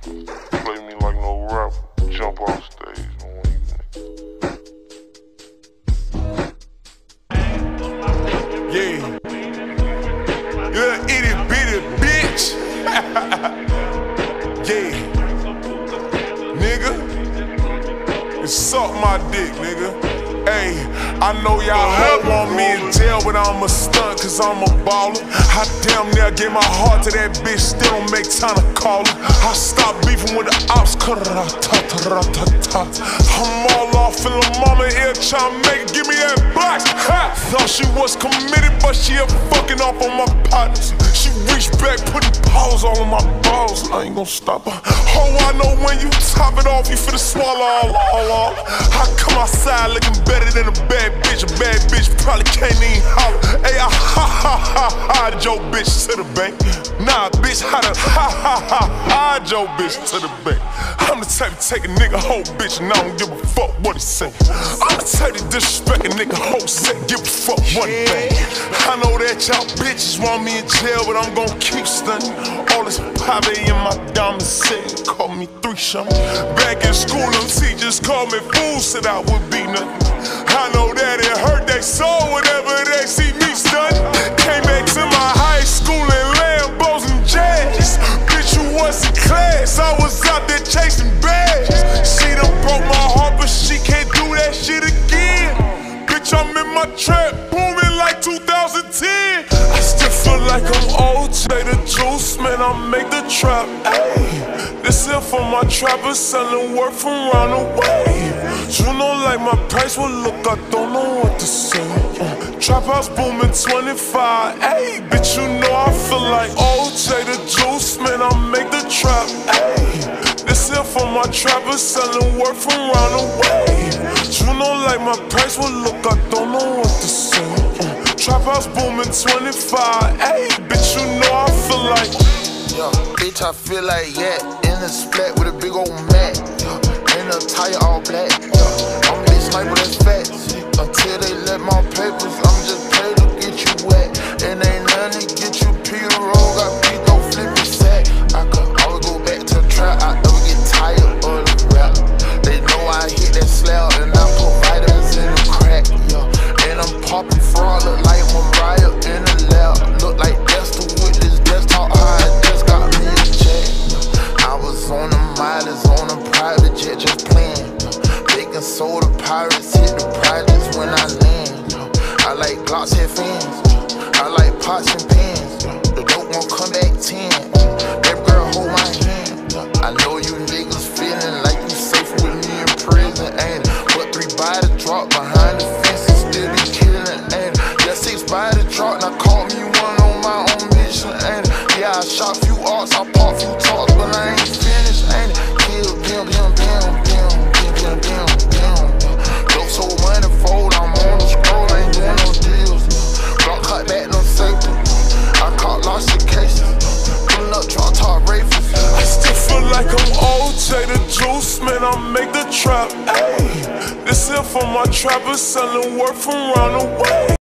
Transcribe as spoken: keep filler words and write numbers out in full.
Play me like no rapper, jump off stage. Yeah, you're an itty bitty bitch. Yeah, nigga, you suck my dick, nigga. Hey, I know y'all hope want me in jail, but I'm a stunt cause I'm a baller. I damn near gave my heart to that bitch, still don't make time to call her. I stopped beefing with the ops, I'm all off in the mama ear trying to make it, give me that black. Ha! Thought she was committed, but she a fucking off on my partners. She reached back, putting paws all on my balls, I ain't gon' stop her. Oh, I know when you top it off, you finna swallow all, all off. I come outside looking better than a bad bitch. A bad bitch probably can't even holler. Hey, I ha ha ha hide your bitch to the bank. Nah, bitch, how to ha ha ha hide your bitch to the bank. I'm the type to take a nigga whole bitch and I don't give a fuck what he say. I'm the type to disrespect a nigga whole set, give a fuck what he think. I know that y'all bitches want me in jail, but I'm gon' keep stunning. All this poverty in my diamond set, call me three something. Back in school, them teachers called me fool, said I would be nothing. I know that it hurt their soul whenever they see me stunning. Came back to my high school in Lambos and Jazz. Bitch, you was in class, I was out there chasing bags. She done broke my heart, but she can't do that shit again. Bitch, I'm in my trap, booming like two thousand ten. I still feel like I'm O J the Juice, man, I make the trap. Ayy, this here for my trappers selling work from round the way. You know, like my price will look, I don't know what to say. uh, Trap house booming twenty-five. Ayy, bitch, you know I feel like O J the Juice, man, I make the trap. Ayy, this here for my trappers selling work from round the way. You know, like my price will look, I don't know what to say. uh, Trap house booming twenty-five. Ayy, bitch, you know I feel like. Yeah, bitch, I feel like yeah, in a splat with a big old mat. Yeah, in a tire all black. Yeah, I'm this sniper that's fat. Until they let my papers, I'm just paid to get you wet. And ain't nothing to get you Peter Roll, got beat don't flip me sack. I could always go back to the trap, I never get tired of the rap. They know I hit that slab and I put vitamins in the crack. Yeah, and I'm popping fraud, look like Mariah in the lab. Look like Dexter with this desktop high, just got me a check. I was on the mileage, on a private jet, just playing. Baking soda pirates hit the projects when I land. I like Glocks head fans, I like pots and pans. The dope won't come back ten. That girl hold my hand. I know you niggas feeling like you safe with me in prison, ain't it? But three by the drop behind the fence and still be killing, ain't it? Yeah, six by the drop, now call me one on my own mission, ain't it? Yeah, I shot few arts, I pop few talks, but I ain't finished, ain't it? Kill, bim, bim, bim, bim, bim, bim, bim, bim. Dope so money fold, I'm on the scroll, I ain't doing no deals. Block cut back, no safety. I caught lots of cases. Pulling up, drop top rafers. I still feel like I'm O J the Juice, man, I make the trap. Ayy, this here for my trappers selling work from round the way.